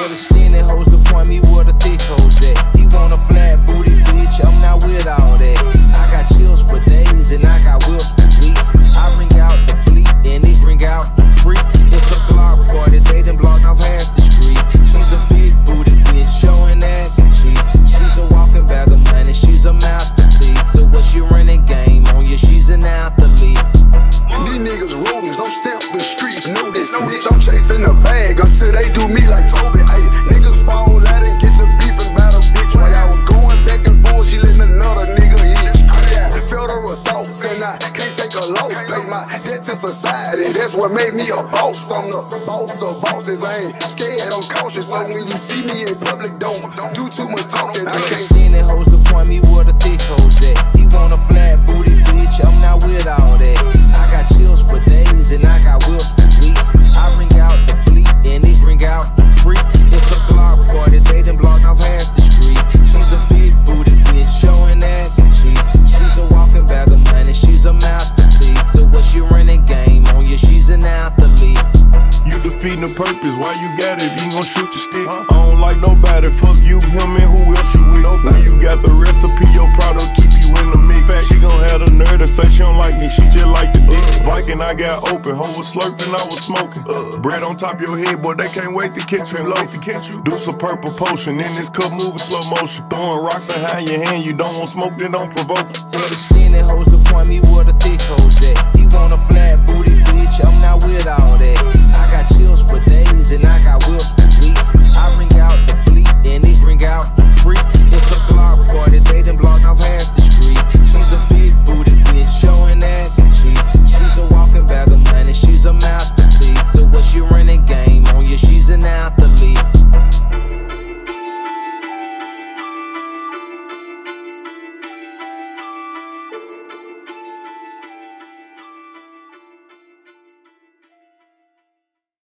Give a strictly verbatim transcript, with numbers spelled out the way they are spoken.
For the skinny hoes to point me where the thick hoes at. He want a flat booty bitch, I'm not with all that. I got chills for days and I got whips for weeks. I bring out the fleet and they bring out the freak. It's a block party, they done blocked off half the street. She's a big booty bitch, showing ass and cheeks. She's a walking bag of money, she's a masterpiece. So what she running game on you, she's an athlete. These niggas rodents, I'm stamped the streets, know this, bitch. I'm chasing the bag until they do me like Toby. Ayy, niggas fall out and get the beefing about a bitch. While I was going back and forth, she letting another nigga in. I got federal thoughts and I can't take a loss. Pay my debt to society, that's what made me a boss. I'm the boss of bosses, I ain't scared, I'm cautious. So when you see me in public, don't do too much talking. I can't skinny hoes to point me where the thick hoes at. He want a flat booty bitch, I'm not with all that. I got chills for days and I got whips for weeks. I bring out the fleet and they bring out the freak. It's a block party, they done blocked off half the street. She's a big booty bitch, showing ass and cheeks. She's a walking bag of money, she's a masterpiece. So what she running game on you, she's an athlete. You defeating the purpose, why you got it? You gon' shoot your stick. Huh? I don't like nobody, fuck you, him, and who else you with. Nobody. When you got the recipe, your product keep you in the mix. She gon' have the nerve to say she don't like me, she just like the dick. Uh, Viking, I got open, hoe was slurping, I was smoking. Uh, Bread on top your head, boy, they can't wait to catch you. Wait to catch you. Do some purple potion, in this cup moving slow motion. Throwing rocks behind your hand, you don't want smoke, then don't provoke it. For the skinny hoes to point me where the thick hoes at. He want a flat booty bitch, I'm not with all that. I got chills for days and I got whips for weeks. I bring out the fleet and they bring out the freak.